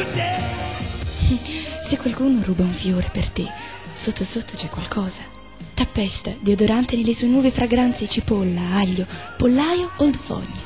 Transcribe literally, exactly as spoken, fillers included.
Se qualcuno ruba un fiore per te, sotto sotto c'è qualcosa. T'appesta deodorante nelle sue nuove fragranze cipolla, aglio, pollaio, old fogna.